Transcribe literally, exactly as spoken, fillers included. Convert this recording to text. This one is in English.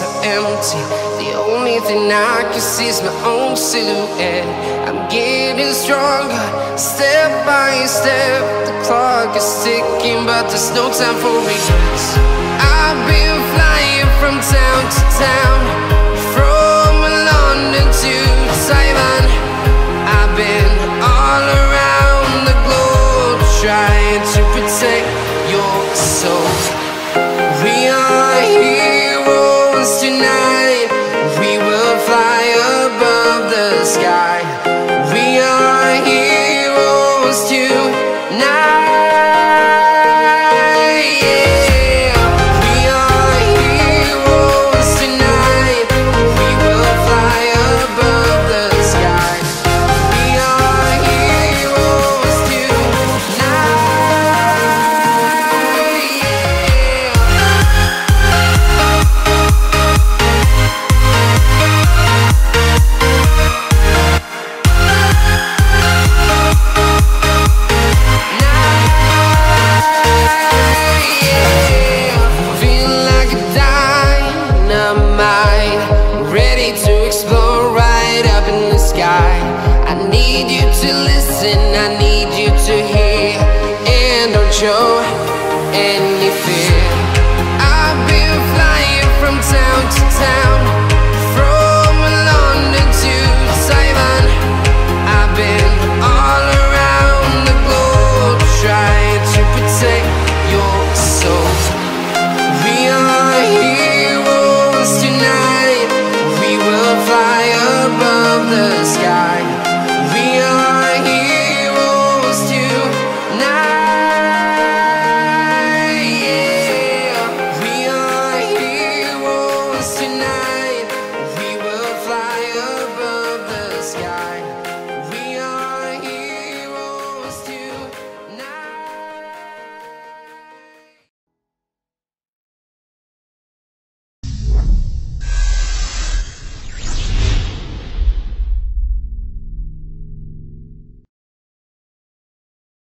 so empty. The only thing I can see is my own silhouette. I'm getting stronger, step by step. The clock is ticking, but there's no time for regrets. I've been flying from town to town, from London to Taiwan. I've been all around the globe, trying to protect your soul. We are heroes tonight. We will fly above the sky. We are heroes tonight. Yeah. We are heroes tonight. We will fly above the sky. We are heroes tonight. Ready to explore right up in the sky. I need you to listen